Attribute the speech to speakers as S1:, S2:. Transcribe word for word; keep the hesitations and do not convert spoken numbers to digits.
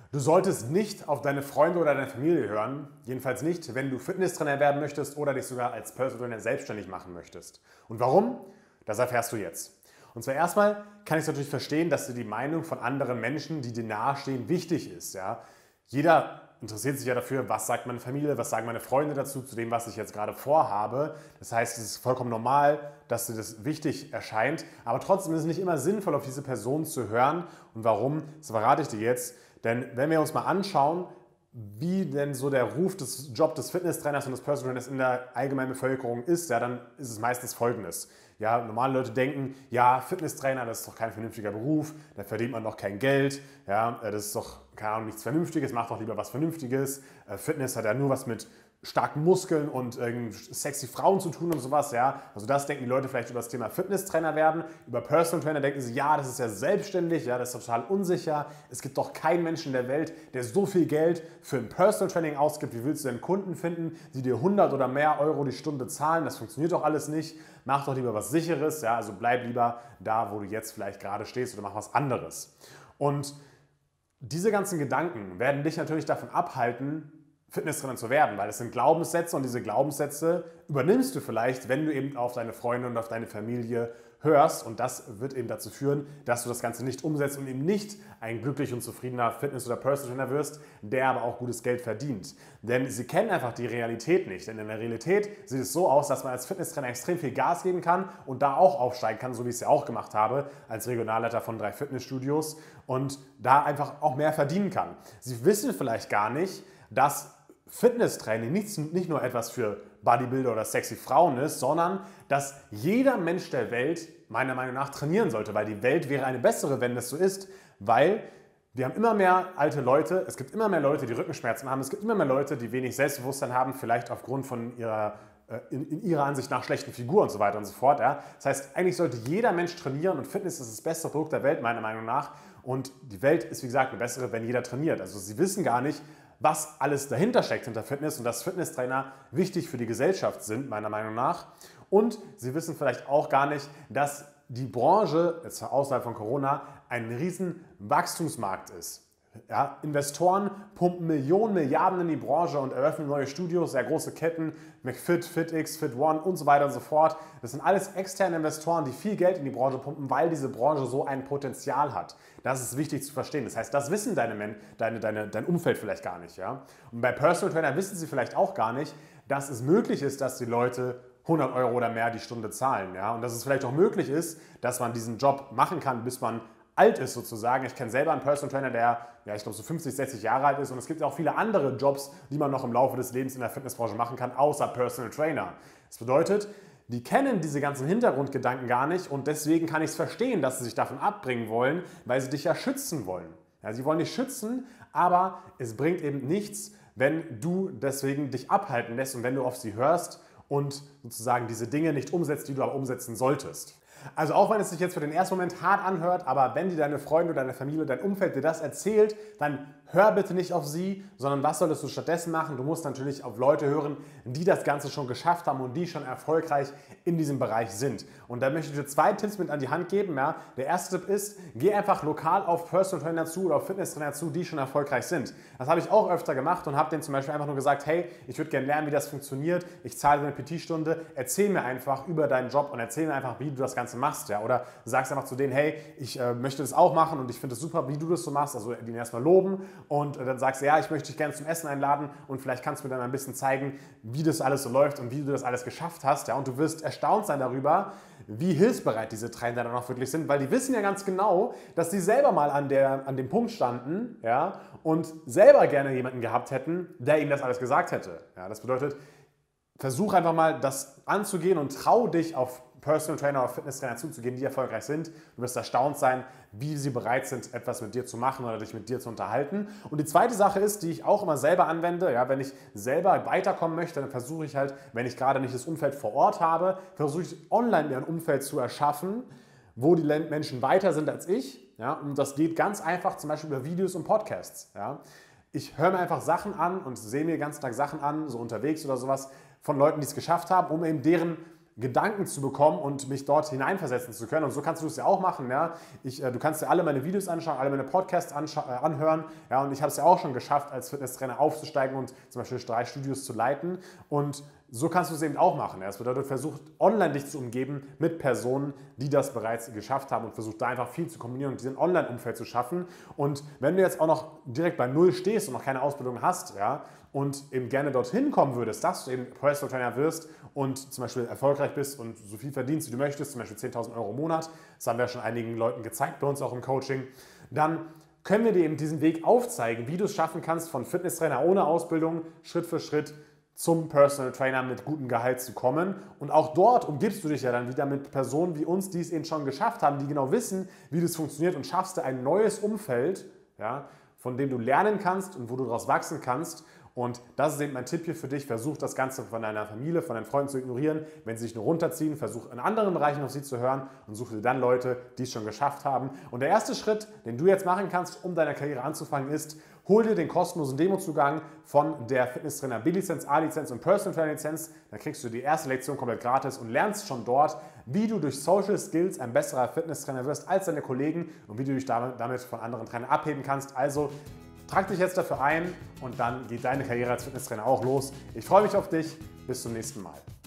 S1: Du solltest nicht auf deine Freunde oder deine Familie hören, jedenfalls nicht, wenn du Fitnesstrainer werden möchtest oder dich sogar als Personal Trainer selbstständig machen möchtest. Und warum? Das erfährst du jetzt. Und zwar erstmal kann ich es natürlich verstehen, dass dir die Meinung von anderen Menschen, die dir nahestehen, wichtig ist. Ja? Jeder interessiert sich ja dafür, was sagt meine Familie, was sagen meine Freunde dazu, zu dem, was ich jetzt gerade vorhabe. Das heißt, es ist vollkommen normal, dass dir das wichtig erscheint, aber trotzdem ist es nicht immer sinnvoll, auf diese Person zu hören. Und warum, das verrate ich dir jetzt. Denn wenn wir uns mal anschauen, wie denn so der Ruf des Job des Fitnesstrainers und des Personal Trainers in der allgemeinen Bevölkerung ist, ja, dann ist es meistens Folgendes. Ja, normale Leute denken, ja, Fitnesstrainer, das ist doch kein vernünftiger Beruf, da verdient man doch kein Geld, ja, das ist doch, keine Ahnung, nichts Vernünftiges, macht doch lieber was Vernünftiges. Fitness hat ja nur was mit starken Muskeln und äh, sexy Frauen zu tun und sowas, ja. Also das denken die Leute vielleicht über das Thema Fitnesstrainer werden. Über Personal Trainer denken sie, ja, das ist ja selbstständig, ja, das ist total unsicher. Es gibt doch keinen Menschen in der Welt, der so viel Geld für ein Personal Training ausgibt. Wie willst du denn Kunden finden, die dir hundert oder mehr Euro die Stunde zahlen? Das funktioniert doch alles nicht. Mach doch lieber was Sicheres, ja, also bleib lieber da, wo du jetzt vielleicht gerade stehst oder mach was anderes. Und diese ganzen Gedanken werden dich natürlich davon abhalten, Fitnesstrainer zu werden, weil es sind Glaubenssätze und diese Glaubenssätze übernimmst du vielleicht, wenn du eben auf deine Freunde und auf deine Familie hörst, und das wird eben dazu führen, dass du das Ganze nicht umsetzt und eben nicht ein glücklich und zufriedener Fitness- oder Personal Trainer wirst, der aber auch gutes Geld verdient. Denn sie kennen einfach die Realität nicht, denn in der Realität sieht es so aus, dass man als Fitnesstrainer extrem viel Gas geben kann und da auch aufsteigen kann, so wie ich es ja auch gemacht habe, als Regionalleiter von drei Fitnessstudios, und da einfach auch mehr verdienen kann. Sie wissen vielleicht gar nicht, dass Fitnesstraining nicht, nicht nur etwas für Bodybuilder oder sexy Frauen ist, sondern dass jeder Mensch der Welt meiner Meinung nach trainieren sollte, weil die Welt wäre eine bessere, wenn das so ist, weil wir haben immer mehr alte Leute, es gibt immer mehr Leute, die Rückenschmerzen haben, es gibt immer mehr Leute, die wenig Selbstbewusstsein haben, vielleicht aufgrund von ihrer, in, in ihrer Ansicht nach schlechten Figur und so weiter und so fort. Ja. Das heißt, eigentlich sollte jeder Mensch trainieren und Fitness ist das beste Produkt der Welt, meiner Meinung nach. Und die Welt ist, wie gesagt, eine bessere, wenn jeder trainiert. Also sie wissen gar nicht, was alles dahinter steckt hinter Fitness und dass Fitnesstrainer wichtig für die Gesellschaft sind, meiner Meinung nach. Und sie wissen vielleicht auch gar nicht, dass die Branche, jetzt außerhalb von Corona, ein riesen Wachstumsmarkt ist. Ja, Investoren pumpen Millionen, Milliarden in die Branche und eröffnen neue Studios, sehr große Ketten, McFit, FitX, FitOne und so weiter und so fort. Das sind alles externe Investoren, die viel Geld in die Branche pumpen, weil diese Branche so ein Potenzial hat. Das ist wichtig zu verstehen. Das heißt, das wissen deine, Men deine, deine, dein Umfeld vielleicht gar nicht. Ja? Und bei Personal Trainer wissen sie vielleicht auch gar nicht, dass es möglich ist, dass die Leute hundert Euro oder mehr die Stunde zahlen. Ja? Und dass es vielleicht auch möglich ist, dass man diesen Job machen kann, bis man alt ist sozusagen. Ich kenne selber einen Personal Trainer, der, ja, ich glaube, so fünfzig, sechzig Jahre alt ist, und es gibt auch viele andere Jobs, die man noch im Laufe des Lebens in der Fitnessbranche machen kann, außer Personal Trainer. Das bedeutet, die kennen diese ganzen Hintergrundgedanken gar nicht, und deswegen kann ich es verstehen, dass sie sich davon abbringen wollen, weil sie dich ja schützen wollen. Ja, sie wollen dich schützen, aber es bringt eben nichts, wenn du deswegen dich abhalten lässt und wenn du auf sie hörst und sozusagen diese Dinge nicht umsetzt, die du aber umsetzen solltest. Also auch wenn es sich jetzt für den ersten Moment hart anhört, aber wenn dir deine Freunde, deine Familie, dein Umfeld dir das erzählt, dann hör bitte nicht auf sie, sondern was solltest du stattdessen machen? Du musst natürlich auf Leute hören, die das Ganze schon geschafft haben und die schon erfolgreich in diesem Bereich sind. Und da möchte ich dir zwei Tipps mit an die Hand geben. Ja. Der erste Tipp ist, geh einfach lokal auf Personal Trainer zu oder auf Fitnesstrainer zu, die schon erfolgreich sind. Das habe ich auch öfter gemacht und habe denen zum Beispiel einfach nur gesagt, hey, ich würde gerne lernen, wie das funktioniert, ich zahle dir eine P T-Stunde, erzähl mir einfach über deinen Job und erzähl mir einfach, wie du das Ganze machst. Ja. Oder sagst einfach zu denen, hey, ich äh, möchte das auch machen und ich finde es super, wie du das so machst, also den erstmal loben. Und dann sagst du, ja, ich möchte dich gerne zum Essen einladen und vielleicht kannst du mir dann ein bisschen zeigen, wie das alles so läuft und wie du das alles geschafft hast. Ja? Und du wirst erstaunt sein darüber, wie hilfsbereit diese Trainer dann auch wirklich sind, weil die wissen ja ganz genau, dass sie selber mal an, der, an dem Punkt standen, ja, und selber gerne jemanden gehabt hätten, der ihnen das alles gesagt hätte. Ja? Das bedeutet, versuch einfach mal das anzugehen und trau dich auf Personal Trainer oder Fitnesstrainer zuzugehen, die erfolgreich sind. Du wirst erstaunt sein, wie sie bereit sind, etwas mit dir zu machen oder dich mit dir zu unterhalten. Und die zweite Sache ist, die ich auch immer selber anwende, ja, wenn ich selber weiterkommen möchte, dann versuche ich halt, wenn ich gerade nicht das Umfeld vor Ort habe, versuche ich online mir ein Umfeld zu erschaffen, wo die Menschen weiter sind als ich. Ja, und das geht ganz einfach, zum Beispiel über Videos und Podcasts. Ja. Ich höre mir einfach Sachen an und sehe mir den ganzen Tag Sachen an, so unterwegs oder sowas, von Leuten, die es geschafft haben, um eben deren Gedanken zu bekommen und mich dort hineinversetzen zu können. Und so kannst du es ja auch machen. Ja? Ich, äh, du kannst dir alle meine Videos anschauen, alle meine Podcasts äh, anhören. Ja? Und ich habe es ja auch schon geschafft, als Fitnesstrainer aufzusteigen und zum Beispiel drei Studios zu leiten. Und so kannst du es eben auch machen. Es bedeutet, versucht online dich zu umgeben mit Personen, die das bereits geschafft haben und versucht da einfach viel zu kombinieren und diesen Online-Umfeld zu schaffen. Und wenn du jetzt auch noch direkt bei Null stehst und noch keine Ausbildung hast, ja, und eben gerne dorthin kommen würdest, dass du eben Personal Trainer wirst und zum Beispiel erfolgreich bist und so viel verdienst, wie du möchtest, zum Beispiel zehntausend Euro im Monat, das haben wir schon einigen Leuten gezeigt, bei uns auch im Coaching, dann können wir dir eben diesen Weg aufzeigen, wie du es schaffen kannst, von Fitnesstrainer ohne Ausbildung Schritt für Schritt zum Personal Trainer mit gutem Gehalt zu kommen. Und auch dort umgibst du dich ja dann wieder mit Personen wie uns, die es eben schon geschafft haben, die genau wissen, wie das funktioniert, und schaffst du ein neues Umfeld, ja, von dem du lernen kannst und wo du daraus wachsen kannst. Und das ist eben mein Tipp hier für dich. Versuch das Ganze von deiner Familie, von deinen Freunden zu ignorieren. Wenn sie sich nur runterziehen, versuch in anderen Bereichen auf sie zu hören und suche dir dann Leute, die es schon geschafft haben. Und der erste Schritt, den du jetzt machen kannst, um deine Karriere anzufangen, ist, hol dir den kostenlosen Demozugang von der Fitnesstrainer B-Lizenz, A-Lizenz und Personal Trainer Lizenz. Dann kriegst du die erste Lektion komplett gratis und lernst schon dort, wie du durch Social Skills ein besserer Fitnesstrainer wirst als deine Kollegen und wie du dich damit von anderen Trainern abheben kannst. Also trag dich jetzt dafür ein und dann geht deine Karriere als Fitnesstrainer auch los. Ich freue mich auf dich. Bis zum nächsten Mal.